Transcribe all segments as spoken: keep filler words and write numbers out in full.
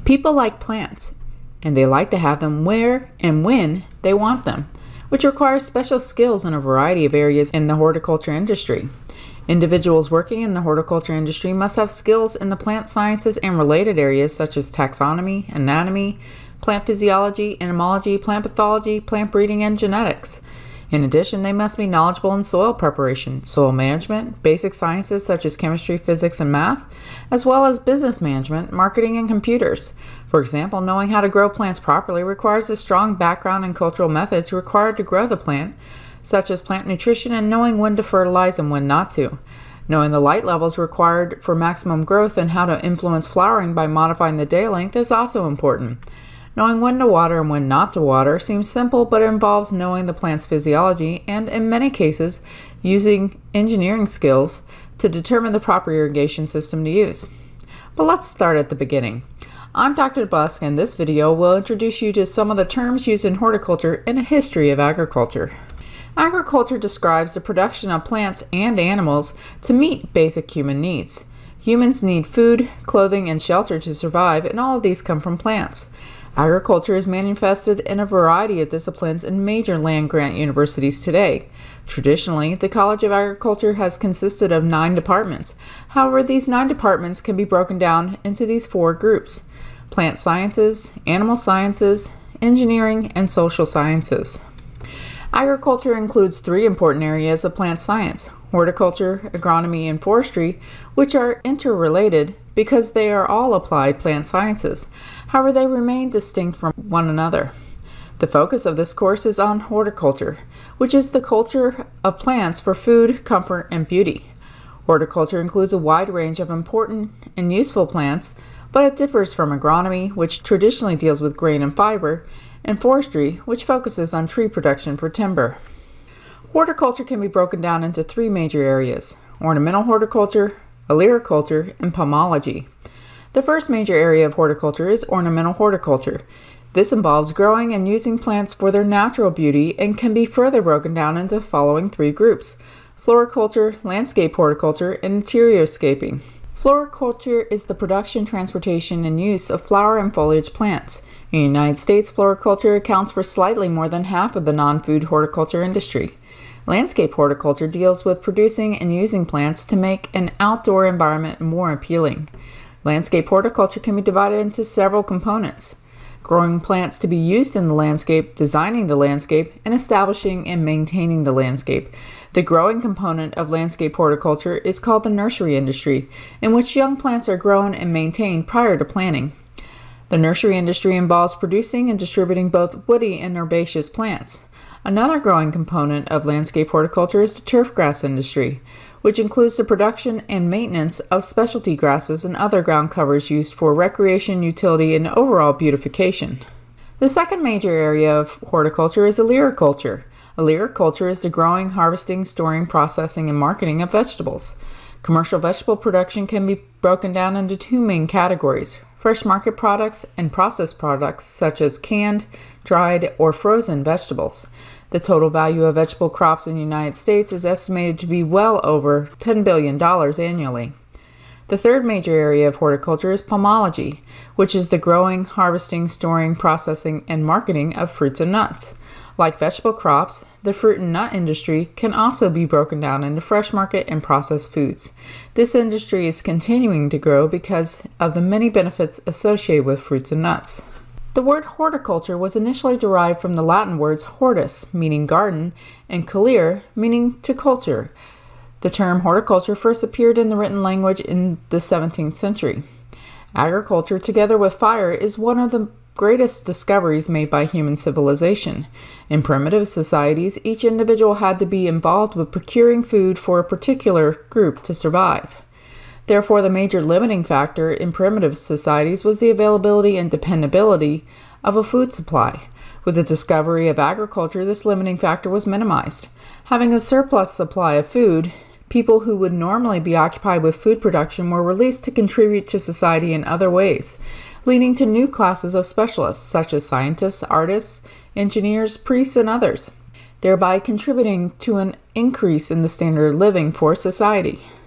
People like plants, and they like to have them where and when they want them, which requires special skills in a variety of areas in the horticulture industry. Individuals working in the horticulture industry must have skills in the plant sciences and related areas such as taxonomy, anatomy, plant physiology, entomology, plant pathology, plant breeding, and genetics. In addition, they must be knowledgeable in soil preparation, soil management, basic sciences such as chemistry, physics, and math, as well as business management, marketing, and computers. For example, knowing how to grow plants properly requires a strong background in cultural methods required to grow the plant, such as plant nutrition and knowing when to fertilize and when not to. Knowing the light levels required for maximum growth and how to influence flowering by modifying the day length is also important. Knowing when to water and when not to water seems simple, but it involves knowing the plant's physiology and, in many cases, using engineering skills to determine the proper irrigation system to use. But let's start at the beginning. I'm Doctor Busk, and this video will introduce you to some of the terms used in horticulture and a history of agriculture. Agriculture describes the production of plants and animals to meet basic human needs. Humans need food, clothing, and shelter to survive, and all of these come from plants. Agriculture is manifested in a variety of disciplines in major land-grant universities today. Traditionally, the College of Agriculture has consisted of nine departments. However, these nine departments can be broken down into these four groups: plant sciences, animal sciences, engineering, and social sciences. Agriculture includes three important areas of plant science: horticulture, agronomy, and forestry, which are interrelated because they are all applied plant sciences. However, they remain distinct from one another. The focus of this course is on horticulture, which is the culture of plants for food, comfort, and beauty. Horticulture includes a wide range of important and useful plants, but it differs from agronomy, which traditionally deals with grain and fiber, and forestry, which focuses on tree production for timber. Horticulture can be broken down into three major areas: ornamental horticulture, olericulture, and pomology. The first major area of horticulture is ornamental horticulture. This involves growing and using plants for their natural beauty and can be further broken down into the following three groups: floriculture, landscape horticulture, and interior-scaping. Floriculture is the production, transportation, and use of flower and foliage plants. In the United States, floriculture accounts for slightly more than half of the non-food horticulture industry. Landscape horticulture deals with producing and using plants to make an outdoor environment more appealing. Landscape horticulture can be divided into several components: growing plants to be used in the landscape, designing the landscape, and establishing and maintaining the landscape. The growing component of landscape horticulture is called the nursery industry, in which young plants are grown and maintained prior to planting. The nursery industry involves producing and distributing both woody and herbaceous plants. Another growing component of landscape horticulture is the turfgrass industry, which includes the production and maintenance of specialty grasses and other ground covers used for recreation, utility, and overall beautification. The second major area of horticulture is olericulture. Olericulture is the growing, harvesting, storing, processing, and marketing of vegetables. Commercial vegetable production can be broken down into two main categories: fresh market products and processed products such as canned, dried, or frozen vegetables. The total value of vegetable crops in the United States is estimated to be well over ten billion dollars annually. The third major area of horticulture is pomology, which is the growing, harvesting, storing, processing, and marketing of fruits and nuts. Like vegetable crops, the fruit and nut industry can also be broken down into fresh market and processed foods. This industry is continuing to grow because of the many benefits associated with fruits and nuts. The word horticulture was initially derived from the Latin words hortus, meaning garden, and colere, meaning to culture. The term horticulture first appeared in the written language in the seventeenth century. Agriculture, together with fire, is one of the greatest discoveries made by human civilization. In primitive societies, each individual had to be involved with procuring food for a particular group to survive. Therefore, the major limiting factor in primitive societies was the availability and dependability of a food supply. With the discovery of agriculture, this limiting factor was minimized. Having a surplus supply of food, people who would normally be occupied with food production were released to contribute to society in other ways, leading to new classes of specialists such as scientists, artists, engineers, priests, and others, thereby contributing to an increase in the standard of living for society.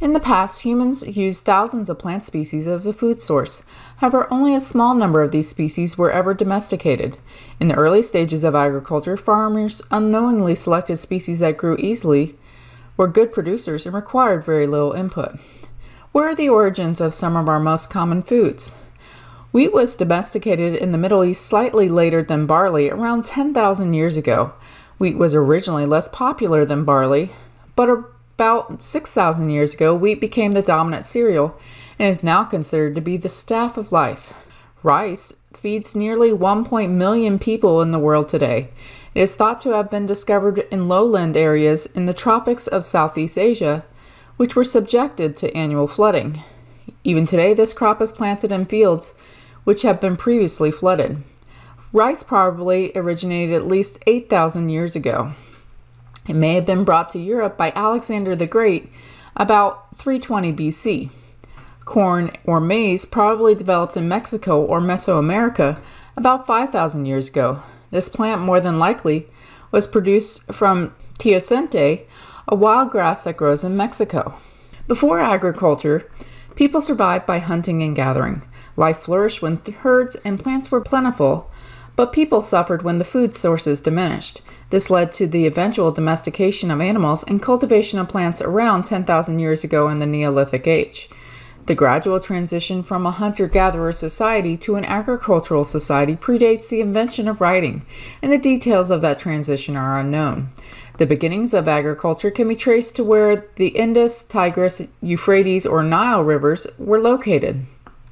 In the past, humans used thousands of plant species as a food source. However, only a small number of these species were ever domesticated. In the early stages of agriculture, farmers unknowingly selected species that grew easily, were good producers, and required very little input. Where are the origins of some of our most common foods? Wheat was domesticated in the Middle East slightly later than barley, around ten thousand years ago. Wheat was originally less popular than barley, but about six thousand years ago, wheat became the dominant cereal and is now considered to be the staff of life. Rice feeds nearly one point one million people in the world today. It is thought to have been discovered in lowland areas in the tropics of Southeast Asia, which were subjected to annual flooding. Even today, this crop is planted in fields which have been previously flooded. Rice probably originated at least eight thousand years ago. It may have been brought to Europe by Alexander the Great about three twenty B C. Corn or maize probably developed in Mexico or Mesoamerica about five thousand years ago. This plant more than likely was produced from teosinte, a wild grass that grows in Mexico. Before agriculture, people survived by hunting and gathering. Life flourished when herds and plants were plentiful, but people suffered when the food sources diminished. This led to the eventual domestication of animals and cultivation of plants around ten thousand years ago in the Neolithic Age. The gradual transition from a hunter-gatherer society to an agricultural society predates the invention of writing, and the details of that transition are unknown. The beginnings of agriculture can be traced to where the Indus, Tigris, Euphrates, or Nile rivers were located.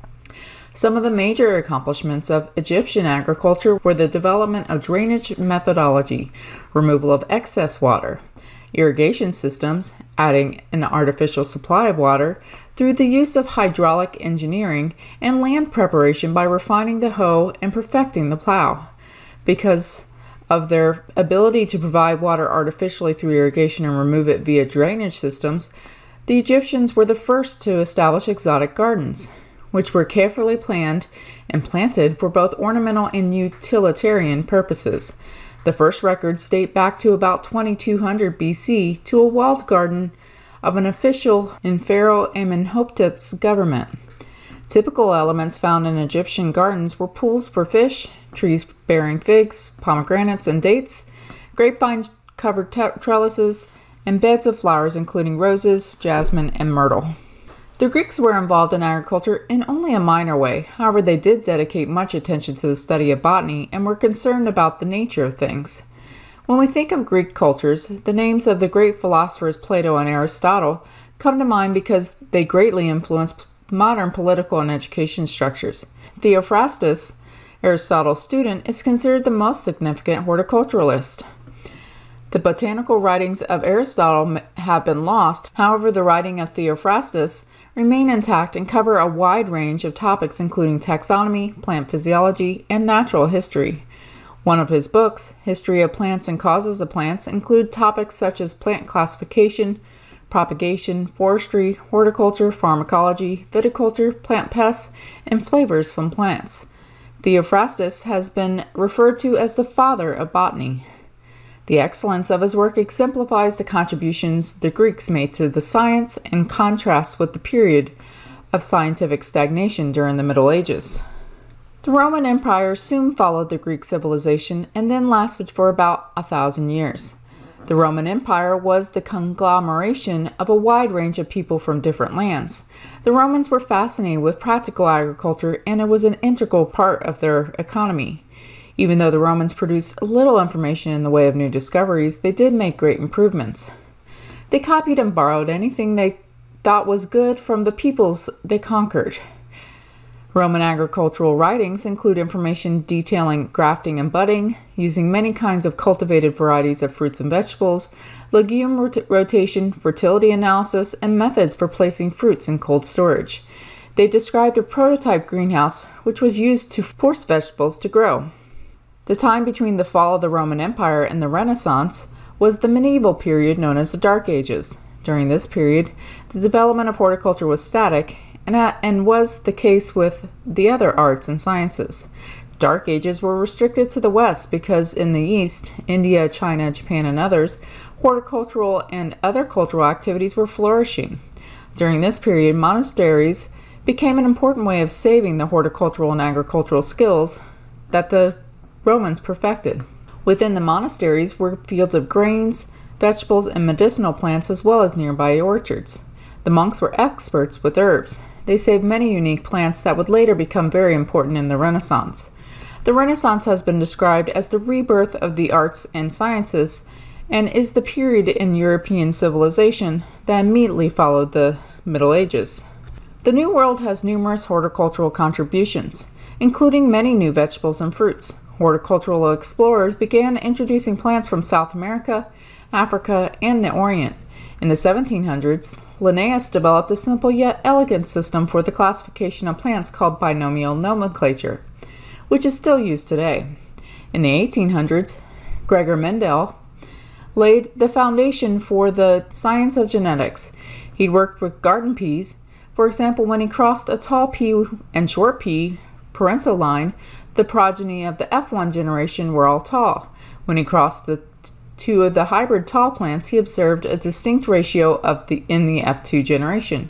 Some of the major accomplishments of Egyptian agriculture were the development of drainage methodology, removal of excess water, irrigation systems, adding an artificial supply of water through the use of hydraulic engineering, and land preparation by refining the hoe and perfecting the plow. Because of their ability to provide water artificially through irrigation and remove it via drainage systems, the Egyptians were the first to establish exotic gardens, which were carefully planned and planted for both ornamental and utilitarian purposes. The first records date back to about twenty-two hundred B C to a walled garden of an official in Pharaoh Amenhotep's government. Typical elements found in Egyptian gardens were pools for fish, trees bearing figs, pomegranates, and dates, grapevine-covered trellises, and beds of flowers including roses, jasmine, and myrtle. The Greeks were involved in agriculture in only a minor way. However, they did dedicate much attention to the study of botany and were concerned about the nature of things. When we think of Greek cultures, the names of the great philosophers Plato and Aristotle come to mind because they greatly influenced modern political and education structures. Theophrastus, Aristotle's student, is considered the most significant horticulturalist. The botanical writings of Aristotle have been lost. However, the writing of Theophrastus remain intact and cover a wide range of topics including taxonomy, plant physiology, and natural history. One of his books, History of Plants and Causes of Plants, include topics such as plant classification, propagation, forestry, horticulture, pharmacology, viticulture, plant pests, and flavors from plants. Theophrastus has been referred to as the father of botany. The excellence of his work exemplifies the contributions the Greeks made to the science and contrasts with the period of scientific stagnation during the Middle Ages. The Roman Empire soon followed the Greek civilization and then lasted for about a thousand years. The Roman Empire was the conglomeration of a wide range of people from different lands. The Romans were fascinated with practical agriculture, and it was an integral part of their economy. Even though the Romans produced little information in the way of new discoveries, they did make great improvements. They copied and borrowed anything they thought was good from the peoples they conquered. Roman agricultural writings include information detailing grafting and budding, using many kinds of cultivated varieties of fruits and vegetables, legume rot- rotation, fertility analysis, and methods for placing fruits in cold storage. They described a prototype greenhouse which was used to force vegetables to grow. The time between the fall of the Roman Empire and the Renaissance was the medieval period known as the Dark Ages. During this period, the development of horticulture was static, and, uh, and was the case with the other arts and sciences. Dark Ages were restricted to the West because in the East, India, China, Japan, and others, horticultural and other cultural activities were flourishing. During this period, monasteries became an important way of saving the horticultural and agricultural skills that the Romans perfected. Within the monasteries were fields of grains, vegetables, and medicinal plants, as well as nearby orchards. The monks were experts with herbs. They saved many unique plants that would later become very important in the Renaissance. The Renaissance has been described as the rebirth of the arts and sciences and is the period in European civilization that immediately followed the Middle Ages. The New World has numerous horticultural contributions, including many new vegetables and fruits. Horticultural explorers began introducing plants from South America, Africa, and the Orient. In the seventeen hundreds, Linnaeus developed a simple yet elegant system for the classification of plants called binomial nomenclature, which is still used today. In the eighteen hundreds, Gregor Mendel laid the foundation for the science of genetics. He worked with garden peas. For example, when he crossed a tall pea and short pea parental line, the progeny of the F one generation were all tall. When he crossed the two of the hybrid tall plants, he observed a distinct ratio of the in the F two generation,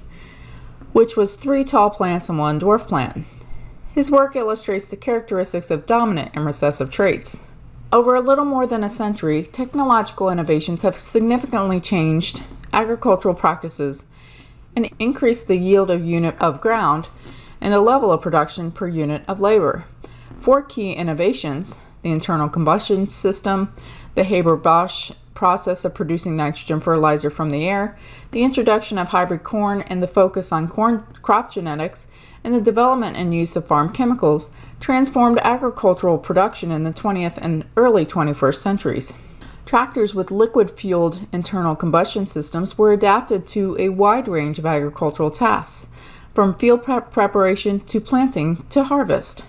which was three tall plants and one dwarf plant. His work illustrates the characteristics of dominant and recessive traits. Over a little more than a century, technological innovations have significantly changed agricultural practices and increased the yield of unit of ground and the level of production per unit of labor. Four key innovations: the internal combustion system, the Haber-Bosch process of producing nitrogen fertilizer from the air, the introduction of hybrid corn and the focus on corn crop genetics, and the development and use of farm chemicals, transformed agricultural production in the twentieth and early twenty-first centuries. Tractors with liquid-fueled internal combustion systems were adapted to a wide range of agricultural tasks, from field prep preparation to planting to harvest.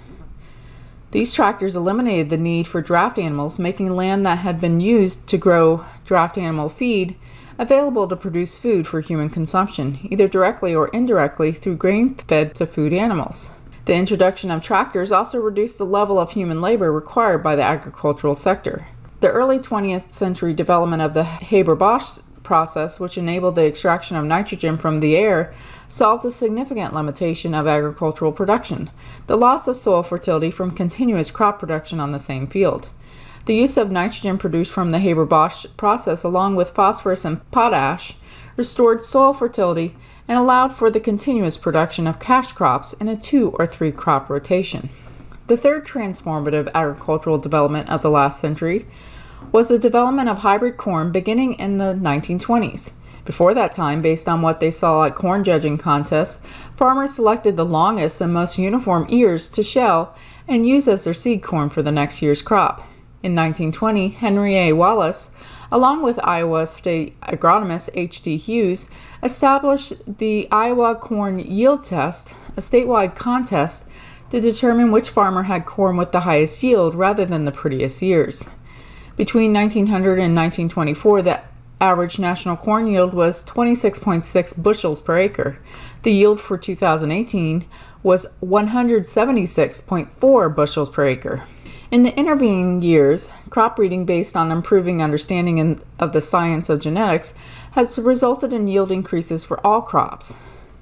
These tractors eliminated the need for draft animals, making land that had been used to grow draft animal feed available to produce food for human consumption, either directly or indirectly through grain fed to food animals. The introduction of tractors also reduced the level of human labor required by the agricultural sector. The early twentieth century development of the Haber-Bosch process, which enabled the extraction of nitrogen from the air, solved a significant limitation of agricultural production: the loss of soil fertility from continuous crop production on the same field. The use of nitrogen produced from the Haber-Bosch process, along with phosphorus and potash, restored soil fertility and allowed for the continuous production of cash crops in a two or three crop rotation. The third transformative agricultural development of the last century was the development of hybrid corn beginning in the nineteen twenties. Before that time, based on what they saw at corn judging contests, farmers selected the longest and most uniform ears to shell and use as their seed corn for the next year's crop. In nineteen twenty, Henry A. Wallace, along with Iowa State agronomist H D Hughes, established the Iowa Corn Yield Test, a statewide contest to determine which farmer had corn with the highest yield rather than the prettiest ears. Between nineteen hundred and nineteen twenty-four, the average national corn yield was twenty-six point six bushels per acre. The yield for two thousand eighteen was one hundred seventy-six point four bushels per acre. In the intervening years, crop breeding based on improving understanding in, of the science of genetics has resulted in yield increases for all crops.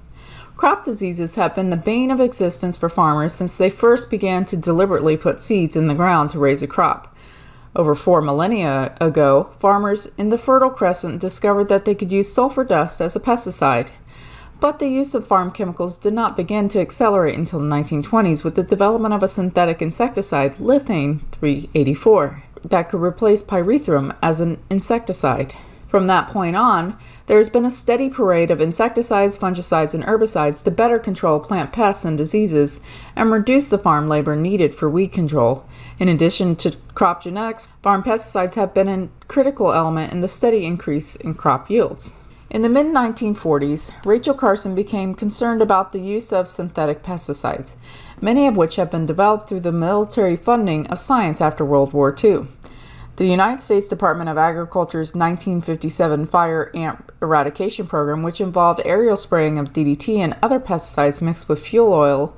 Crop diseases have been the bane of existence for farmers since they first began to deliberately put seeds in the ground to raise a crop. Over four millennia ago, farmers in the Fertile Crescent discovered that they could use sulfur dust as a pesticide. But the use of farm chemicals did not begin to accelerate until the nineteen twenties with the development of a synthetic insecticide, Lithane three eighty-four, that could replace pyrethrum as an insecticide. From that point on, there has been a steady parade of insecticides, fungicides, and herbicides to better control plant pests and diseases and reduce the farm labor needed for weed control. In addition to crop genetics, farm pesticides have been a critical element in the steady increase in crop yields. In the mid nineteen forties, Rachel Carson became concerned about the use of synthetic pesticides, many of which have been developed through the military funding of science after World War Two. The United States Department of Agriculture's nineteen fifty-seven fire ant eradication program, which involved aerial spraying of D D T and other pesticides mixed with fuel oil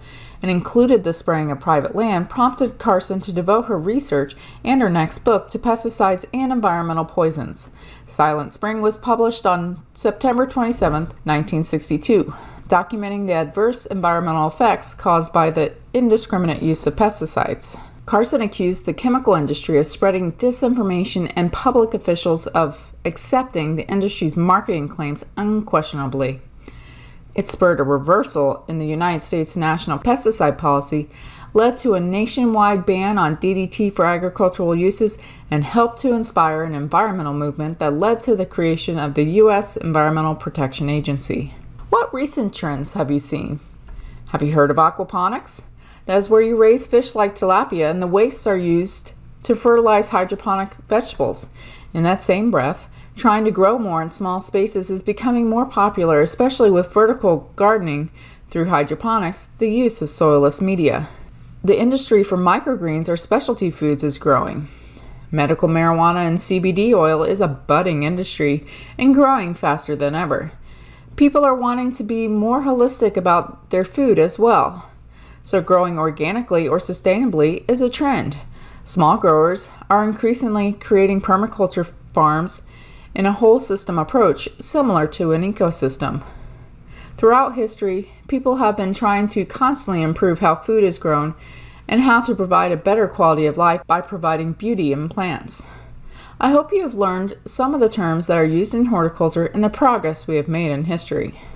and included the spraying of private land, prompted Carson to devote her research and her next book to pesticides and environmental poisons. Silent Spring was published on September twenty-seventh, nineteen sixty-two, documenting the adverse environmental effects caused by the indiscriminate use of pesticides. Carson accused the chemical industry of spreading disinformation and public officials of accepting the industry's marketing claims unquestionably. It spurred a reversal in the United States national pesticide policy, led to a nationwide ban on D D T for agricultural uses, and helped to inspire an environmental movement that led to the creation of the U S Environmental Protection Agency. What recent trends have you seen? Have you heard of aquaponics? That is where you raise fish like tilapia and the wastes are used to fertilize hydroponic vegetables. In that same breath, trying to grow more in small spaces is becoming more popular, especially with vertical gardening through hydroponics, the use of soilless media. The industry for microgreens or specialty foods is growing. Medical marijuana and C B D oil is a budding industry and growing faster than ever. People are wanting to be more holistic about their food as well. So growing organically or sustainably is a trend. Small growers are increasingly creating permaculture farms in a whole system approach similar to an ecosystem. Throughout history, people have been trying to constantly improve how food is grown and how to provide a better quality of life by providing beauty in plants. I hope you have learned some of the terms that are used in horticulture and the progress we have made in history.